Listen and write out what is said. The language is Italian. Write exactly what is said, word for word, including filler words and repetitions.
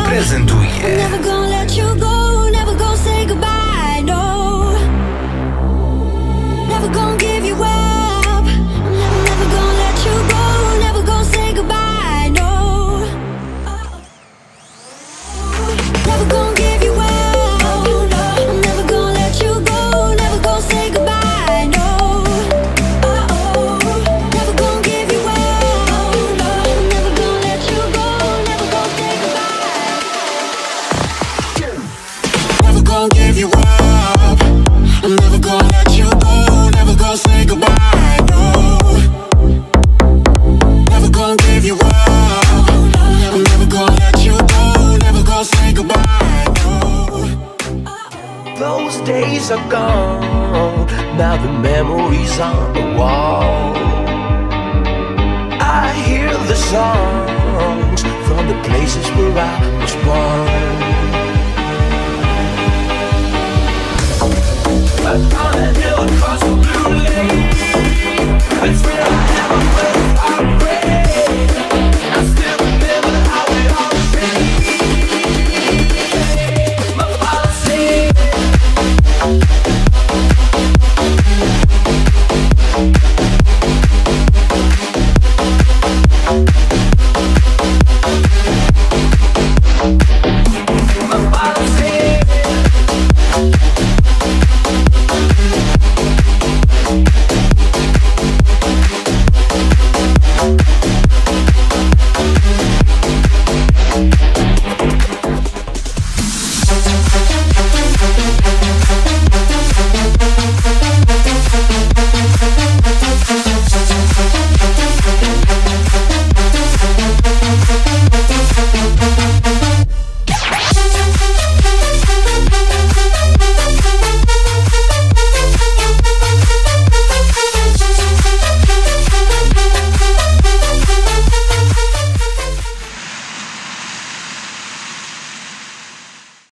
prezentuje Never gonna let you go, never gonna say goodbye, no. Never gonna give you up. I'm never gonna let you go, never gonna say goodbye, no. Never gonna give you up. I'm never gonna let you go, never gonna say goodbye, no. Never gonna give you up. I'm never gonna let you go, never gonna say goodbye. Never gonna give you up. I'm never gonna let you go, never gonna say goodbye, no. Never gonna give you up. I'm never gonna let you go, never gonna say goodbye, no. Those days are gone, now the memories on the wall. I hear the songs from the places where I was born.